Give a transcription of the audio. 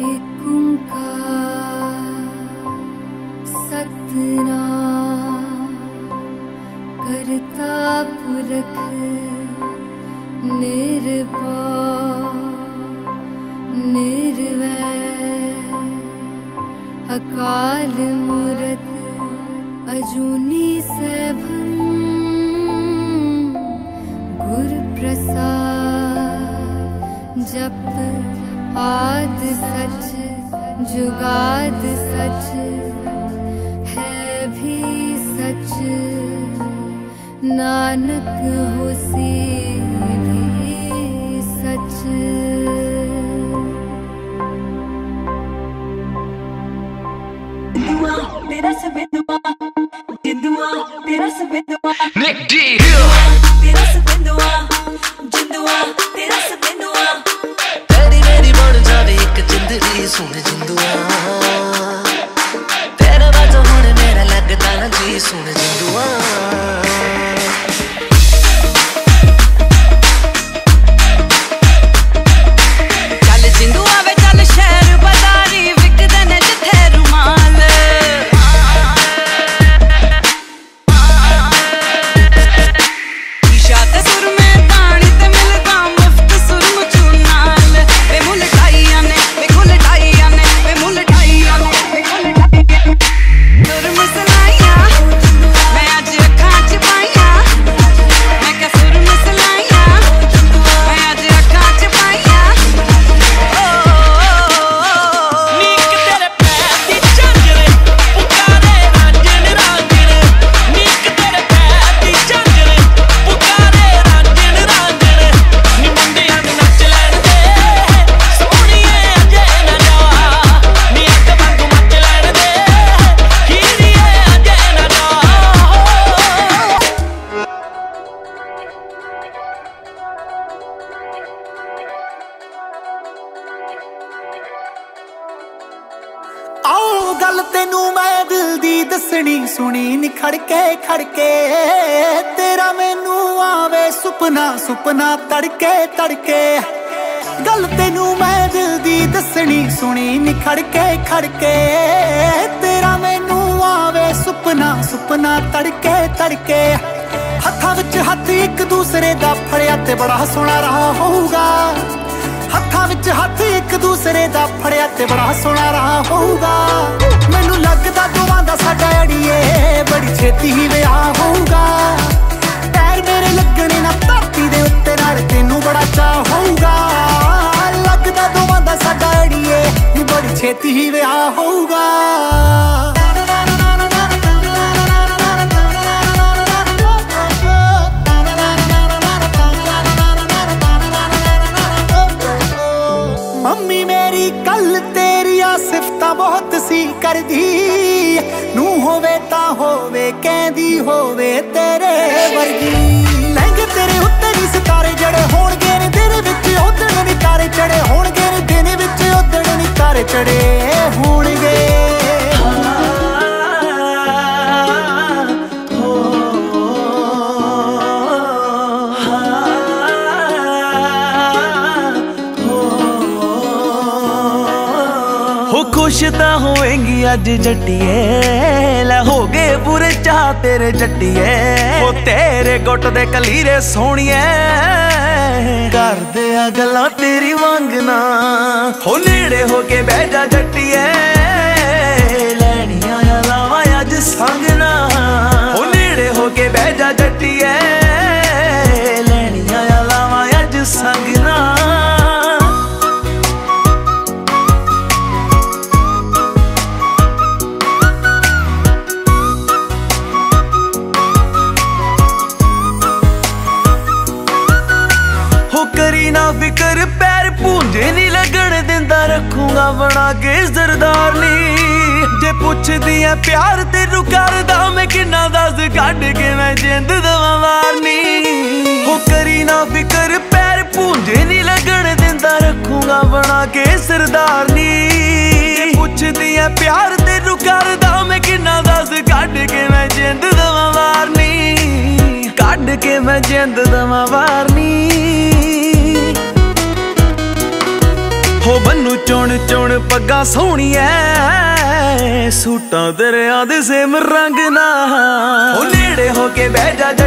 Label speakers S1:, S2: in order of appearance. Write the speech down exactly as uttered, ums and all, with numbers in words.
S1: एक ओंकार सतनाम करता पुरख निर्भय निर्वैर अकाल मूरत अजूनी सैभं गुर प्रसाद जप आद सच जुगाद सच है भी सच नानक होसी भी सच। तेरा सबिंदुआ जिंदुआ तेरा सबिंदुआ Nick D तेरा सबिंदुआ जिंदुआ तेरा सबिंदुआ तेरी मेरी बन जावे एक जिंदगी सुन जिंदुआ तेरा बात हुण मेरा लगदा ना जी सुन जिंदुआ। चल जिंदुआ वे चल शहर बाजारी विकदे ने जिथे रुमाल गल तेनू मैं दिल दी दसनी सुनी निखड़ के खड़के तेरा मैनू आवे सुपना सुपना तड़के तड़के। गल तेनू मैं दिल दी दसनी सुनी निखड़ के खड़के तेरा मैनू आवे सुपना सुपना तड़के तड़के। हत्थां विच हत्थ एक दूसरे दा फड़िया ते बड़ा सोहना रहा होऊगा हत्थां विच हत्थ एक दूसरे दा फड़िया ते बड़ा सोहना रहा होऊगा। मैनू लगदा दोवां दा साडा अड़िए बड़ी छेती ही विआह होऊगा पैर मेरे लगने ना धरती दे उत्ते नाल तैनू बड़ा चाह होऊगा। लगदा दोवां दा साडा अड़िए बड़ी छेती ही विआह होऊगा। मम्मी मेरी कल तेरिया सिफता बहुत सी कर दी नू होवे ता होवे कहदी होवे तेरे वर्गी। लहंगे तेरे उत्ते नी सितारे जड़े होणगे ने दिन विच उधड़ नी तारे चढ़े होणगे ने दिन विच उधड़ नी तारे चढ़े होणगे। खुश तां होएंगी अज जट्टिए लै हो गए बुरे चाह तेरे जट्टिए ओ तेरे गुट दे कलीरे सोहणिए करदे आ गल्लां तेरी वांगना हो नेड़े हो के बह जा जट्टिए लैणियां लावां अज संगना हो नेड़े हो के बह जा जट्टिए लैणियां लावां अज संगना। करी ना फिकर पैर पूंजे नी लगन दिंदा रखूंगा बना के सरदारनी जे पुछदी है प्यार तेनू करदा मैं किन्ना दस कढ के मैं जिंद दवां मारनी। हो करी ना फिकर पैर पूंजे नी लगन दिंदा रखूंगा बना के सरदारनी जे पुछदी है प्यार तेनू करदा मैं किन्ना दस कढ के मैं जिंद दवां मारनी कढ के मैं जिंद दवां मारनी। हो बन्नू चुन चुन
S2: पग्गा सोहणिया सूटां दरिया दे सेम रंग ना ओ नेड़े होके बह जा